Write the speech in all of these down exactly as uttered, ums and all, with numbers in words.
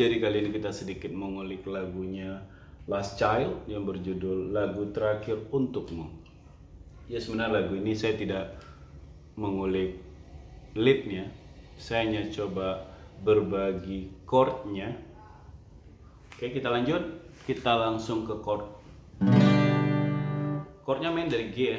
jadi kali ini kita sedikit mengulik lagunya Last Child yang berjudul Lagu Terakhir Untukmu. Ya sebenarnya lagu ini saya tidak mengulik leadnya, saya hanya coba berbagi chordnya. Oke, kita lanjut, kita langsung ke chord. Chordnya main dari G ya.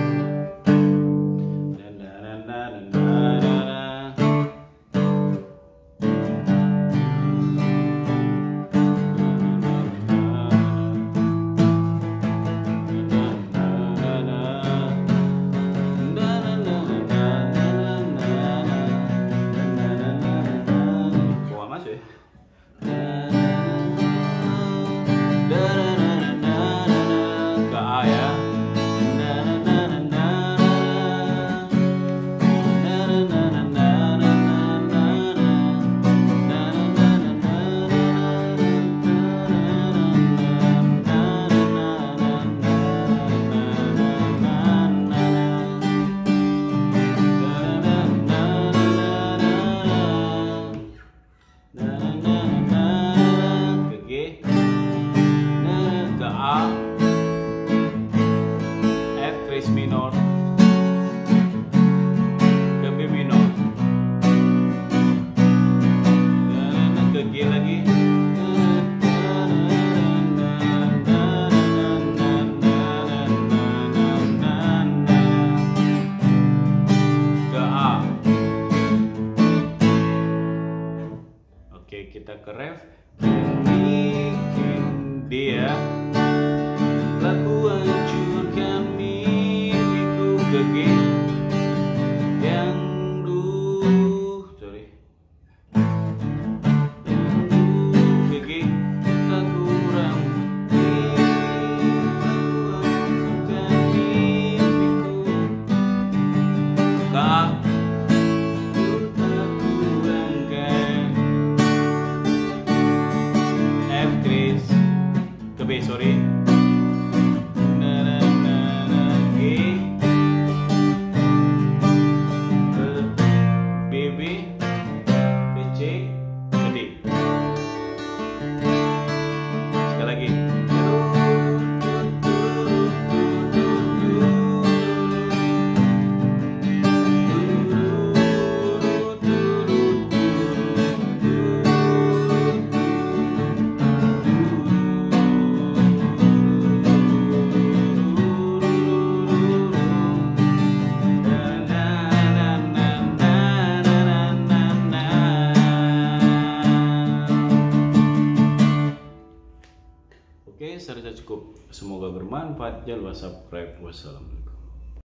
Minor ke B minor, dan ke G lagi, ke A. Oke, kita ke ref, bikin dia lagu hancurkan ke G yang duh, sorry, yang duh ke G tak kurang bukan mimpiku, ke A tak kurangkan, F kris ke B, sorry, Oke, saya rasa cukup. Semoga bermanfaat. Jangan lupa subscribe. Wassalam.